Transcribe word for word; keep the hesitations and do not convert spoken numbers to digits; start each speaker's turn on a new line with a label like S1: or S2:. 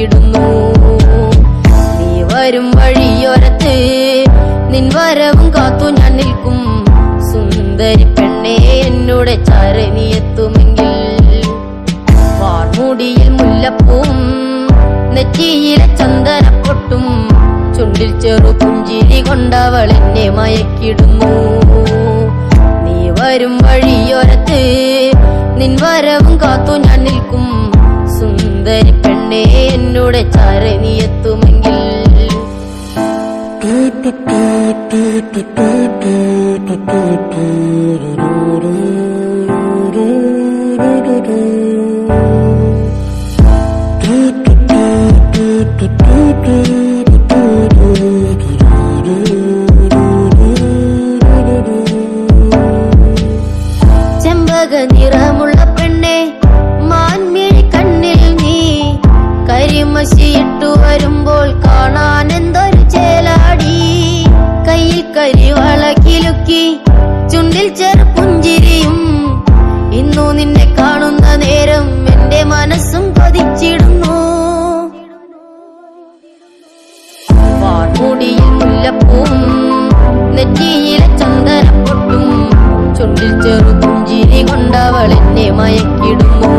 S1: മയക്കിടുന്നു. നീ വരും വഴിയോരത്ത് നിൻ വരവും കാത്തു ഞാൻ നിൽക്കും. സുന്ദരി പെണ്ണേ എന്നോട് ചാരെ നീ എത്തുമെങ്കിൽ വാർമുടിയിൽ മുല്ലപ്പൂവും നെറ്റിയിലെ ചന്ദനപ്പൊട്ടും ചുണ്ടിൽ ചെറു പുഞ്ചിരി കൊണ്ടവൾ എന്നെ മയക്കിടുന്നു. നീ വരും വഴിയോരത്ത് നിൻ വരവും കാത്തു ഞാൻ നിൽക്കും. സുന്ദരി പെണ്ണേ എന്നോട് ചാരെ നീ എത്തുമെങ്കിൽ ചെമ്പക നിറമുള്ള പെണ്ണെ മാൻമിഴി കണ്ണിൽ നീ കരിമശിയിട്ടു വരുമ്പോൾ കാണാൻ എന്തൊരു ചേലാടി. കയ്യിൽ കരിവള കിലുക്കി ചുണ്ടിൽ ചെറു പുഞ്ചിരിയും ഇന്നു നിന്നെ കാണുന്ന നേരം എന്റെ മനസ്സും കൊതിച്ചിടുന്നു. വാർമുടിയിൽ മുല്ലപ്പൂവും നെറ്റിയിലെ ചന്ദനപ്പൊട്ടും ചുണ്ടിൽ ചെറു പുഞ്ചിരി കൊണ്ടവൾ എന്നെ മയക്കിടുന്നു.